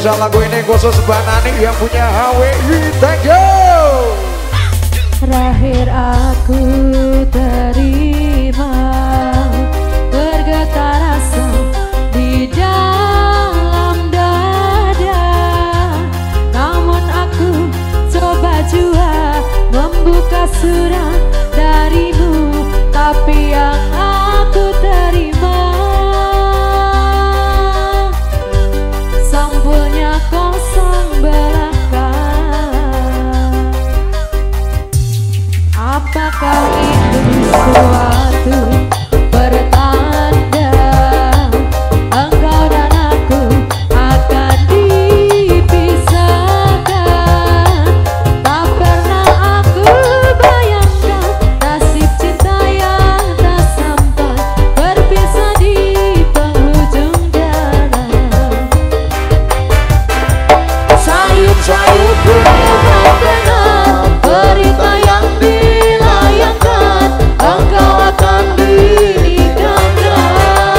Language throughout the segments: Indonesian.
Spesial lagu ini khusus Mbak Nani yang punya HWI. Thank you. Terakhir aku terima bergetar rasa di dalam dada. Namun aku coba jua membuka surat darimu, tapi yang aku terima sampulnya kosong belaka. Apakah itu suatu pertanda engkau dan aku akan dipisahkan? Tak pernah aku bayangkan nasib cinta yang tak sampai berpisah di penghujung jalan. Sayup-sayupku mendengar berita yang dilayangkan, engkau akan dinikahkan.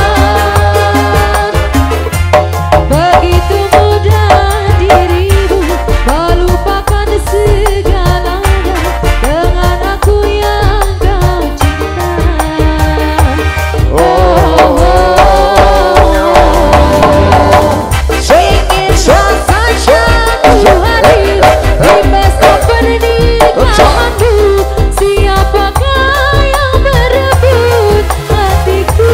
Begitu mudah dirimu melupakan segalanya dengan aku yang kau cinta. Ingin saja ku hadir di pesta pernikahanmu. Siapakah yang berebut hatiku?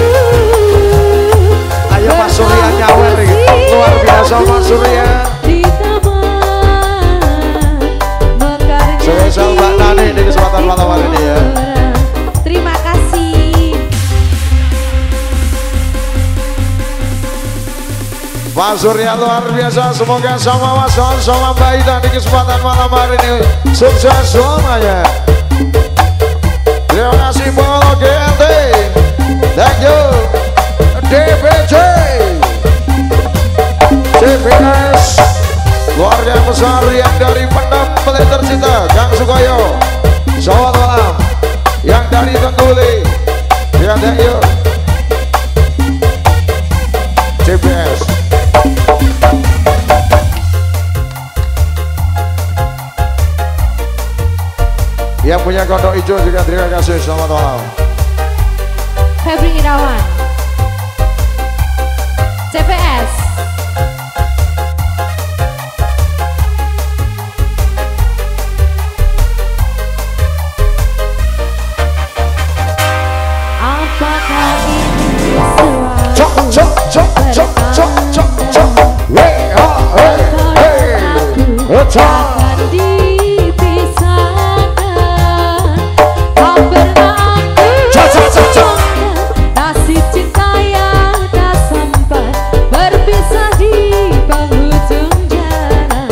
Ayo Mas Surya nyawer ini. Luar biasa Mas Surya. Di taman mekarnya. Spesial Mbak Nani di kesempatan malam hari ini ya. Terima kasih. Mas Surya luar biasa. Semoga sama Mas Son, sama Mbak Ida di kesempatan malam hari ini sukses semuanya. Terima kasih Polo GNT. Thank you DPC CPS keluarga besar yang dari Pendam Pelit Tercinta Kang Sukoyo. Selamat malam yang dari Tengguli. Ya thank you CPS. Yang punya kodok hijau juga terima kasih. Selamat malam Febri Irawan CPS. Apakah ini suatu akan dipisahkan? Tak pernah aku nasib cinta yang tak sampai berpisah di penghujung jalan.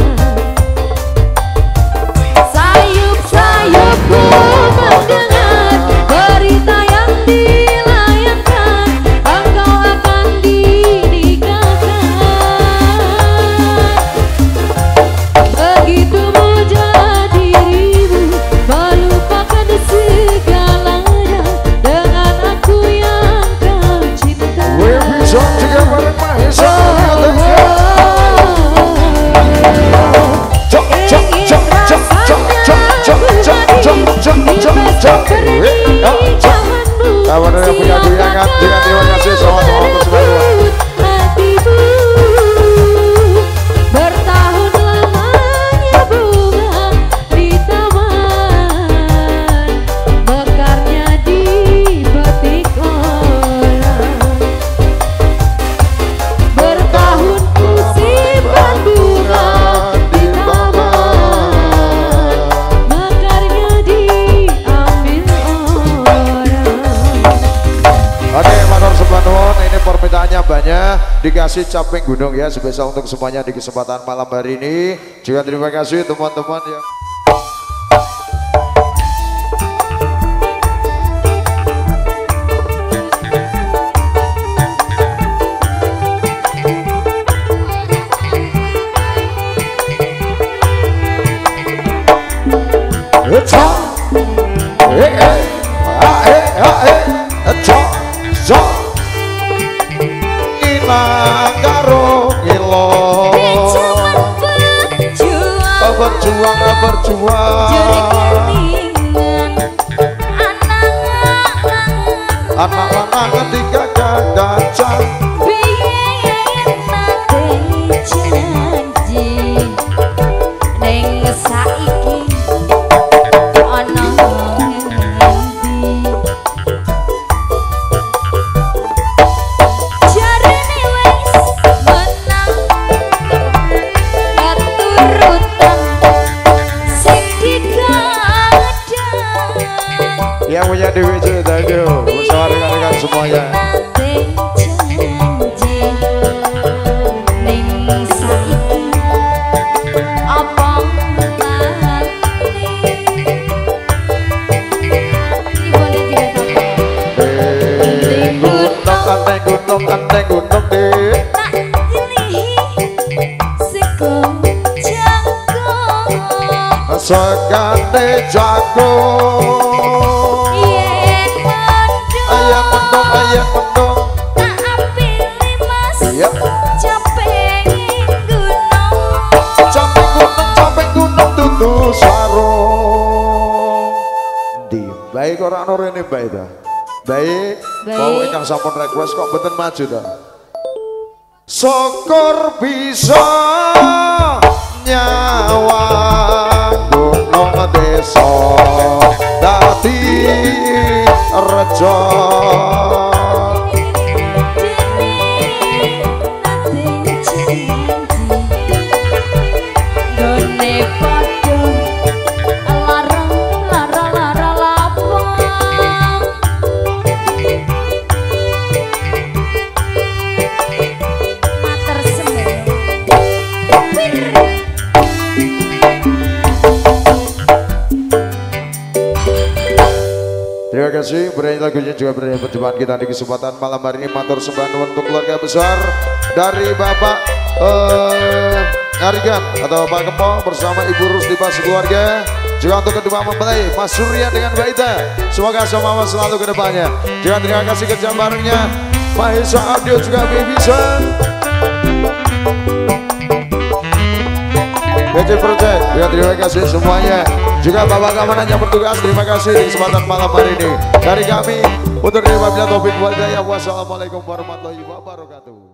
Sayup-sayupku mendengar berita yang dilayangkan, engkau akan dinikahkan. Begitu mudah dirimu melupakan segalanya dengan aku yang kau cinta. Webison juga bareng Mahesa. Kawan yang punya goyangan dengan terima kasih. Selamat malam untuk semua. Hatimu bertahun lamanya bunga di taman, mekarnya di batik orang. Bertahun ku simpan bunga di taman, mekarnya diambil orang. Oke, Manor Sepanuon, ini permintaannya banyak, dikasih caping gunung ya, spesial untuk semuanya di kesempatan malam hari ini. Juga terima kasih teman-teman yang Ina karo ngilo Yang punya DWC thank you bersama rekan-rekan semuanya. Anteng gunung deh. Sekate jagung. Ayam mendung, ayam mendung. Capek gunung tutu sarung. Di baik orang orang ini baik dah. Baik, mau ingkang sampun request kok beten maju dah. Syukur bisa nyawa gunung desa dadi rejo. Terima kasih, bernyanyi lagunya juga bernyanyi perjumpaan kita di kesempatan malam hari ini. Matur sembah nuwun untuk keluarga besar dari Bapak Ngarigan atau Pak Kempo bersama Ibu Rusdipa sekeluarga. Juga untuk kedua mempelai Mas Surya dengan Mbak Ita. Semoga sama selalu ke depannya. Juga terima kasih kerja barengnya Mahesa Audio juga Baby Son. BC Project, juga terima kasih semuanya. Juga Bapak Keamanan yang bertugas, terima kasih di kesempatan malam hari ini. Dari kami, untuk wabillahi taufiq wal hidayah. Wassalamualaikum warahmatullahi wabarakatuh.